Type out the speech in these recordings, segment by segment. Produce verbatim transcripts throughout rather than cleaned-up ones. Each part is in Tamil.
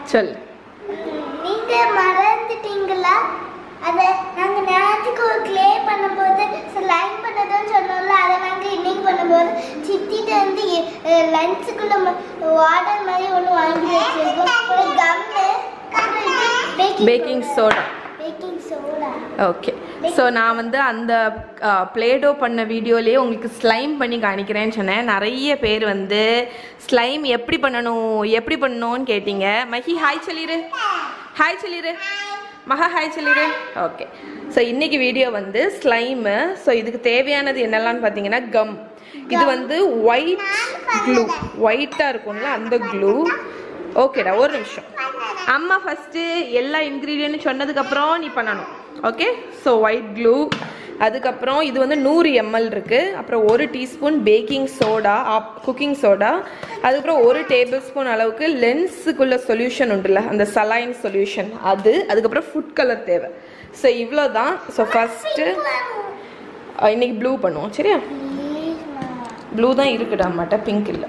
சொல். நீங்க மறந்துட்டீங்களா? அத நாங்க நேத்துக்கு ஒரு க்ளே பண்ணும்போது ஸ்லைம் பண்ணதுன்னு சொன்னோம்ல, அதை நாங்க இன்னைக்கு பண்ணும்போது சித்திட்ட வந்து லஞ்சுக்குள்ள வாட்டர் மாதிரி ஒன்று வாங்கி வச்சிருக்கோம். ஒரு gum, baking soda. Baking soda. Okay, so நான் வந்து அந்த பிளேடோ பண்ண வீடியோலேயே உங்களுக்கு ஸ்லைம் பண்ணி காணிக்கிறேன்னு சொன்னேன். நிறைய பேர் வந்து ஸ்லைம் எப்படி பண்ணணும் எப்படி பண்ணணும்னு கேட்டீங்க. மஹி ஹாய் சொல்லிடு, ஹாய் சொல்லிடு, மகா ஹாய் சொல்லிடு. ஓகே, ஸோ இன்னைக்கு வீடியோ வந்து ஸ்லைமு. ஸோ இதுக்கு தேவையானது என்னெல்லாம்னு பார்த்தீங்கன்னா கம். இது வந்து ஒயிட் க்ளூ, ஒயிட்டாக இருக்கும்ல அந்த க்ளூ. ஓகேடா, ஒரு நிமிஷம். அம்மா ஃபஸ்ட்டு எல்லா இன்க்ரீடியன்ட் சொன்னதுக்கப்புறம் நீ பண்ணணும். ஓகே, ஸோ ஒயிட் க்ளூ, அதுக்கப்புறம் இது வந்து நூறு எம்எல் இருக்குது. அப்புறம் ஒரு teaspoon baking soda, cooking soda, அதுக்கப்புறம் ஒரு டேபிள் ஸ்பூன் அளவுக்கு லென்ஸுக்குள்ள சொல்யூஷன் உண்டுல்ல அந்த சலைன் சொல்யூஷன் அது, அதுக்கப்புறம் ஃபுட் கலர் தேவை. ஸோ இவ்வளோ தான். ஸோ ஃபஸ்ட்டு இன்னைக்கு ப்ளூ பண்ணுவோம். சரியா? ப்ளூ தான் இருக்குடா, அம்மாட்ட பிங்க் இல்லை.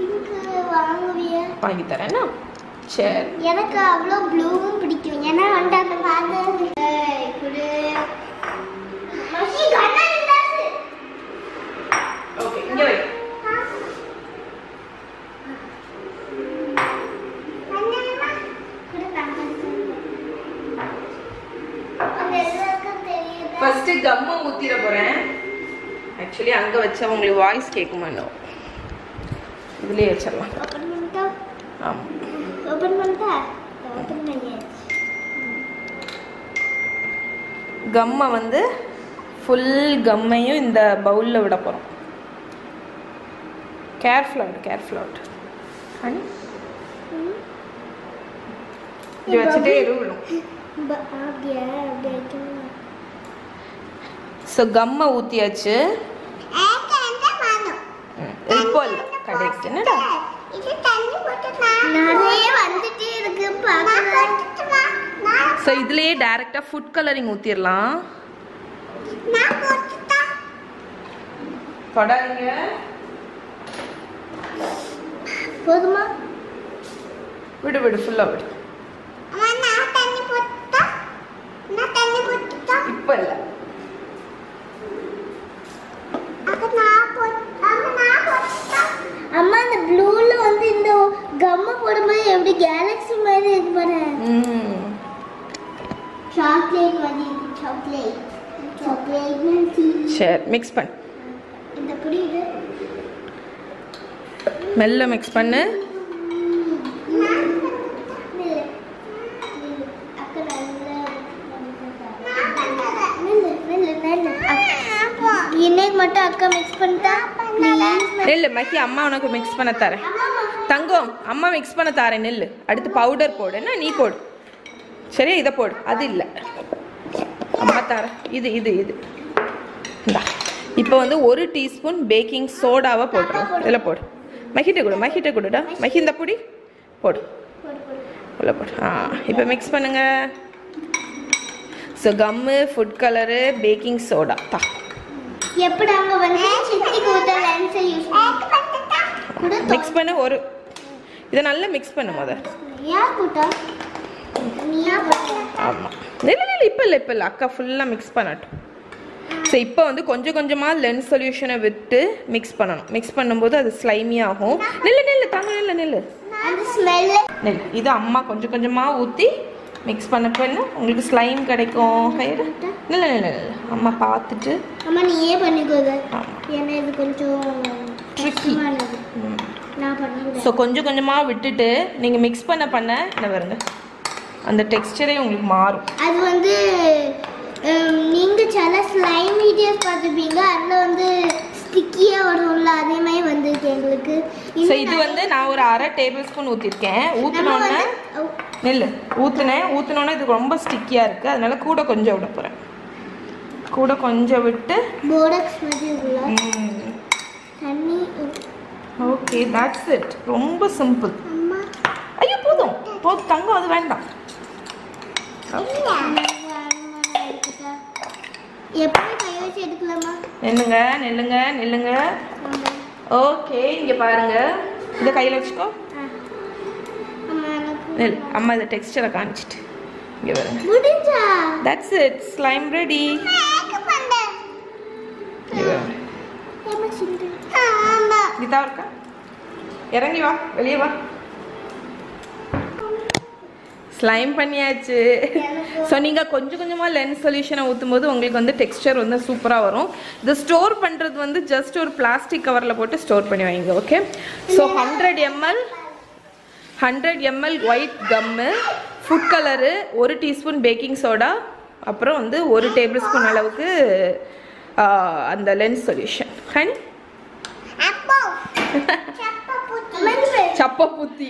வாங்கி தரேன்னா சரி. எனக்கு அவ்வளோ ப்ளூவும் பிடிக்கும். ஏன்னா வந்து அந்த மாதிரி ஓகே, இங்கே வை. ஃபர்ஸ்ட் கம்ம ஊத்திர போறேன். ஆக்சுவலி அங்க வச்சா உங்களுக்கு வாய்ஸ் கேட்குமானோ, இதுலயே வச்சிடலாம். ஆமா, ஓபன் பண்ணிட்டா ஓபன் பண்ணியாச்சு. கம்மை வந்து ஃபுல் கம்மையும் இந்த பவுலில் விட போகிறோம். Careful out, careful out. Honey இது வச்சுட்டே இருவிடும். ஸோ கம்மை ஊற்றியாச்சு. இப்போ இல்லை கடைக்கு என்னடா நிறைய வந்துட்டே இருக்கு. ஸோ இதுலயே டைரக்டா ஃபுட் கலரிங் ஊத்திரலாம். படாதீங்க. போதுமா? விடு விடு, ஃபுல்லா விடு. இப்ப இல்ல. அம்மா அந்த ப்ளூல வந்து இந்த கம்ம போடும்போது எப்படி கேலக்ஸி மாதிரி இருக்கு பாரு. ம், சாக்லேட் மாதிரி சாக்லேட் சாக்லேட் சரி மிக்ஸ் பண்ணு. இந்த பொடி இது மெல்ல மிக்ஸ் பண்ணு. இன்னைக்கு மட்டும் அக்கா மிக்ஸ் பண்ணிட்டா நெல்லு. மஹி அம்மா உனக்கு மிக்ஸ் பண்ண தரேன். தங்கம் அம்மா மிக்ஸ் பண்ண தரேன். நெல்லு. அடுத்து பவுடர் போடு. என்ன நீ போடு. சரியா? இதை போடு. அது இல்லை, அம்மா தரேன். இது இது இது இந்தா. இப்போ வந்து ஒரு டீஸ்பூன் பேக்கிங் சோடாவை போட்டுருவோம். இதில் போடு. மஹிட்ட கொடு, மஹிட்ட கொடுடா. மஹி இந்த பொடி போடு, உள்ள போடு. ஆ, இப்போ மிக்ஸ் பண்ணுங்க. So gum, food colour, baking soda தா. எப்படி அங்க வந்து சித்தி கூட்ட லென்ஸ் யூஸ் பண்ணி மிக்ஸ் பண்ண. ஒரு இதை நல்லா மிக்ஸ் பண்ணு முத. யார் கூட்டா? நீயா கூட்டா? ஆமாம். இல்லை இல்லை இப்போ இல்லை இப்போ இல்லை அக்கா ஃபுல்லாக மிக்ஸ் பண்ணட்டும். ஸோ இப்போ வந்து கொஞ்சம் கொஞ்சமாக லென்ஸ் சொல்யூஷனை விட்டு மிக்ஸ் பண்ணணும். மிக்ஸ் பண்ணும்போது அது ஸ்லைமி ஆகும். நெல்லு நெல்லு தாங்க, நெல்லு நெல்லு அந்த ஸ்மெல் நெல்லு. இது அம்மா கொஞ்சம் கொஞ்சமாக ஊற்றி மிக்ஸ் பண்ண பண்ண உங்களுக்கு ஸ்லைம் கிடைக்கும். கயிறு நெல்லு நெல்லு நெல்லு. அம்மா பார்த்துட்டு அம்மா நீயே பண்ணிக்கோங்க. ஏன்னா இது கொஞ்சம் ட்ரிக்கி. நான் பண்ணுறேன். ஸோ கொஞ்சம் கொஞ்சமாக விட்டுட்டு நீங்கள் மிக்ஸ் பண்ண பண்ண என்ன வருங்க அந்த டெக்ஸ்டரே உங்களுக்கு மாறும். அது வந்து நீங்க சில ஸ்லைம் வீடியோஸ் பார்த்துப்பீங்க, அதுல வந்து ஸ்டிக்கியா வரும்ல, அதே மாதிரி வந்திருக்கு எங்களுக்கு. ஸோ இது வந்து நான் ஒரு அரை டேபிள் ஸ்பூன் ஊற்றிருக்கேன். ஊற்றினோன்னே நெல் ஊற்றுனேன். ஊற்றினோன்னே இது ரொம்ப ஸ்டிக்கியாக இருக்குது, அதனால கூட கொஞ்சம் விட போகிறேன். கூட கொஞ்சம் விட்டு போர்டக்ஸ் மாதிரி இருக்குல்ல தண்ணி. Okay, that's it. ரொம்ப சிம்பிள். ஐயோ போதும் போதும் தங்கம், அது வேண்டாம். எப்படி கை வச்சு எடுக்கலாமா? நில்லுங்க நில்லுங்க நில்லுங்க. ஓகே, இங்கே பாருங்க. இதை கையில் வச்சுக்கோ. அம்மா எனக்கு நெல் அம்மா இந்த டெக்ஸ்டரை காமிச்சிட்டு இங்கே வருங்க. முடிஞ்சா that's it, slime ready. Makeup பண்ண இங்கே வருங்க. ஏமா சிந்து ஆமா இதா இருக்கா, இறங்கி வா, வெளியே வா. ஸ்லைம் பண்ணியாச்சு. ஸோ நீங்கள் கொஞ்சம் கொஞ்சமாக லென்ஸ் சொல்யூஷனை ஊற்றும் போது உங்களுக்கு வந்து டெக்ஸ்டர் வந்து சூப்பராக வரும். இது ஸ்டோர் பண்ணுறது வந்து ஜஸ்ட் ஒரு பிளாஸ்டிக் கவரில் போட்டு ஸ்டோர் பண்ணி வைங்க. Okay. So hundred ml hundred ml white gum, food colour, ஒரு டீஸ்பூன் பேக்கிங் சோடா, அப்புறம் வந்து ஒரு டேபிள் ஸ்பூன் அளவுக்கு அந்த லென்ஸ் சொல்யூஷன். ஹனி சப்ப பூத்தி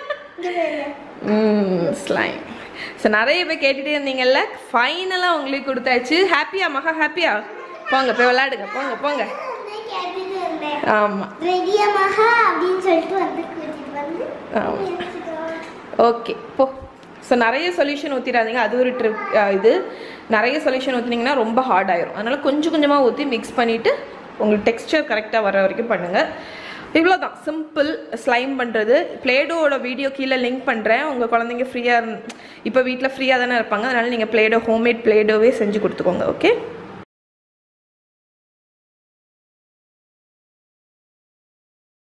ஸ்லைம். ஸோ நிறைய பேர் கேட்டுகிட்டே இருந்தீங்கல்ல, ஃபைனலாக உங்களுக்கு கொடுத்தாச்சு. ஹாப்பியா மகா, ஹாப்பியா? போங்க போய் விளையாடுங்க, போங்க போங்க. ஆமாம் ரெடியா மகா அப்படின்னு சொல்லிட்டு வந்து கூட்டிட்டு வந்து ஆமாம் ஓகே போ. ஸோ நிறைய சொல்யூஷன் ஊற்றிடாதீங்க, அது ஒரு ட்ரிப். இது நிறைய சொல்யூஷன் ஊற்றினீங்கன்னா ரொம்ப ஹார்ட் ஆயிரும். அதனால் கொஞ்சம் கொஞ்சமாக ஊற்றி மிக்ஸ் பண்ணிவிட்டு உங்களுக்கு டெக்ஸ்டர் கரெக்டாக வர வரைக்கும் பண்ணுங்கள். இவ்வளோதான் சிம்பிள் ஸ்லைம் பண்ணுறது. பிளேடோவோட வீடியோ கீழே லிங்க் பண்ணுறேன். உங்கள் குழந்தைங்க ஃப்ரீயாக இப்போ வீட்டில் ஃப்ரீயாக தானே இருப்பாங்க, அதனால் நீங்கள் பிளேடோ ஹோம்மேட் பிளேடோவே செஞ்சு கொடுத்துக்கோங்க. ஓகே.